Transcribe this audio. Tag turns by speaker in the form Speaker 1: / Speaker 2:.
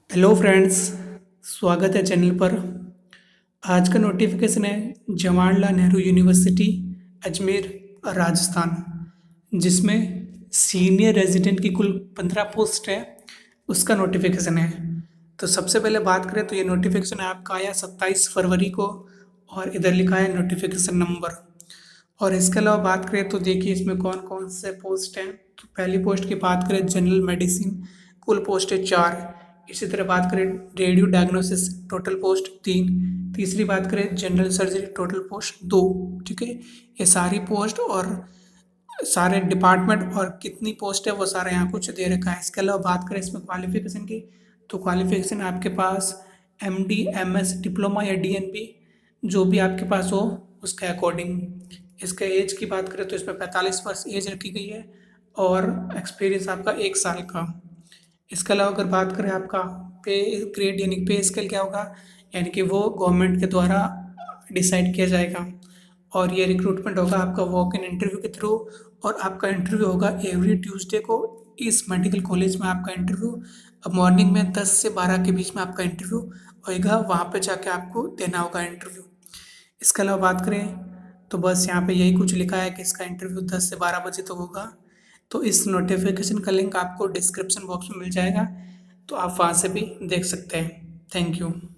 Speaker 1: Hello friends, स्वागत है channel पर। आज का नोटिफिकेशन है जवाहरलाल नेहरू यूनिवर्सिटी अजमेर राजस्थान, जिसमें सीनियर रेजिडेंट की कुल 15 पोस्ट है, उसका नोटिफिकेशन है। तो सबसे पहले बात करें तो ये नोटिफिकेशन आपका आया 27 फरवरी को, और इधर लिखा है नोटिफिकेशन नंबर। और इसके अलावा बात करें तो देखिए इसमें कौन कौन से पोस्ट हैं। तो पहली पोस्ट की बात करें जनरल मेडिसिन, कुल पोस्ट है 4। इसी तरह बात करें रेडियो डायग्नोसिस, टोटल पोस्ट 3। तीसरी बात करें जनरल सर्जरी, टोटल पोस्ट 2। ठीक है, ये सारी पोस्ट और सारे डिपार्टमेंट और कितनी पोस्ट है वो सारा यहाँ कुछ दे रखा है। इसके अलावा बात करें इसमें क्वालिफिकेशन की, तो क्वालिफिकेशन आपके पास MD MS डिप्लोमा या DNB जो भी आपके पास हो उसके अकॉर्डिंग। इसके एज की बात करें तो इसमें 45 वर्ष एज रखी गई है, और एक्सपीरियंस आपका 1 साल का। इसके अलावा अगर बात करें आपका पे ग्रेड यानी पे स्केल क्या होगा, यानी कि वो गवर्नमेंट के द्वारा डिसाइड किया जाएगा। और ये रिक्रूटमेंट होगा आपका वॉक इन इंटरव्यू के थ्रू, और आपका इंटरव्यू होगा एवरी ट्यूसडे को इस मेडिकल कॉलेज में। आपका इंटरव्यू अब मॉर्निंग में 10 से 12 के बीच में आपका इंटरव्यू होएगा, वहाँ पे जाके आपको देना होगा इंटरव्यू। इसके अलावा बात करें तो बस यहाँ पे यही कुछ लिखा है कि इसका इंटरव्यू 10 से 12 बजे तक होगा। तो इस नोटिफिकेशन का लिंक आपको डिस्क्रिप्शन बॉक्स में मिल जाएगा, तो आप वहाँ से भी देख सकते हैं। Thank you.